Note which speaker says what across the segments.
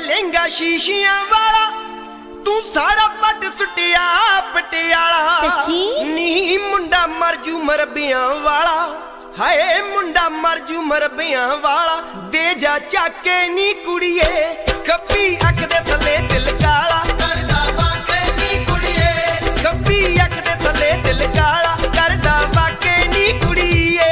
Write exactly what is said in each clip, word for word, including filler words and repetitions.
Speaker 1: लहंगा शीशियां वाला तू सारा पट सुटिया पटियाला
Speaker 2: सच्ची
Speaker 1: नी मुंडा मरजू मरबियां वाला हाय मुंडा मरजू मरबियां वाला दे जा चाके नी कुड़िए खब्बी अख दे थले दिल काला करदा वाके नी कुड़िए खब्बी अख दे थले दिल काला करदा वाके नी कुड़िए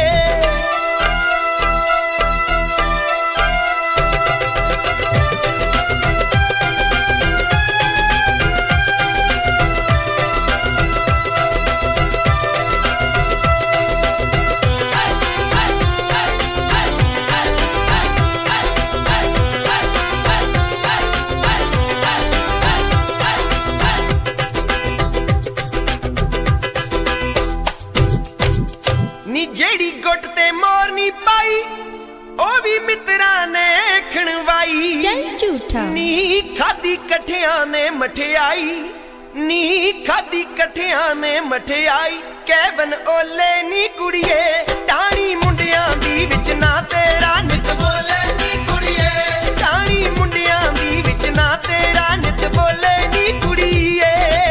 Speaker 1: नी जेड़ी गुट ते मोरनी पाई ओ भी मित्रा ने खणवाई
Speaker 2: चल झूठा
Speaker 1: नी खादी कठिया ने मठियाई नी खादी कठिया ने मठियाई कैवन ओले नी कुड़िए टाणी मुंडिया दी विच ना तेरा नित बोले नी कुड़िए टाणी मुंडिया दी विच ना तेरा नित बोले नी कुड़िए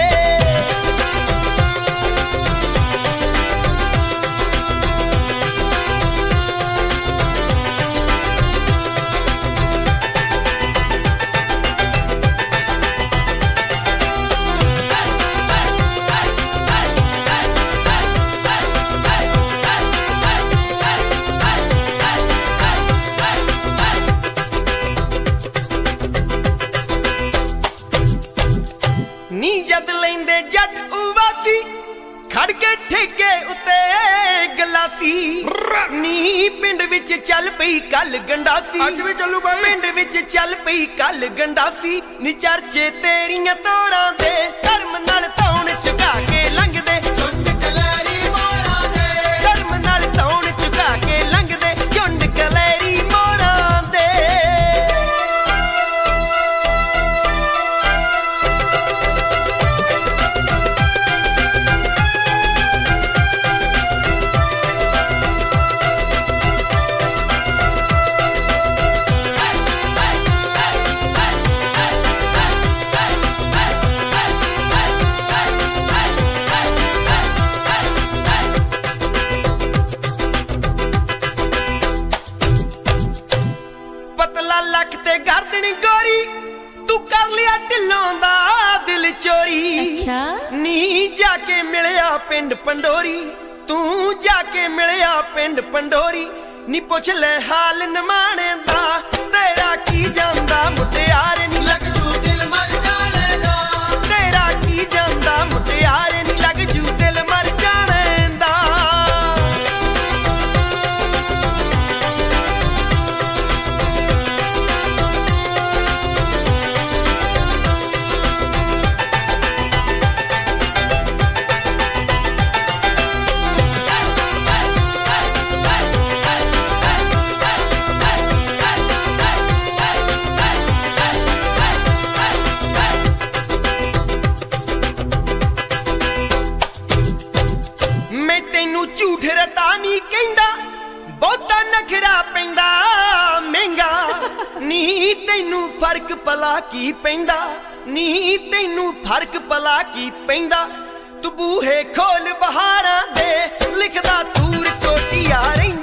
Speaker 1: नी जद लेंदे जट उवासी खड़ के ठेके उते गलासी नी पिंड विच चल पई कल गंडासी
Speaker 3: अज भी चलू भाई
Speaker 1: पिंड विच चल पई कल गंडासी नी चर्चे तेरियां तोरां दे धर्म नाल तौण चुका के लंघदे झुंड कलैरी मोरां दे धर्म नाल तौण चुका के लंघदे झुंड कलैरी मोरां दे लख ते गर्दन गोरी तू कर लिया ढिलों दा दिल चोरी
Speaker 2: अच्छा
Speaker 1: नी जाके मिलिया पिंड पंडोरी तू जाके मिलिया पिंड पंडोरी नी पुछ ले हाल नमाणे दा तेरा की जांदा मुटियार नी लग जू दिल मर जाने दा तेरा की जांदा मुटियार नी लग जू दिल मर जाने दा झूठ रता नी कहंदा बहुता नखरा पैंदा महंगा नी तैनू फर्क भला की पैंदा नी तैनू फर्क भला की पैंदा तू बूहे खोल बहारां दे लिखदा तूर कोटिया रहिंदा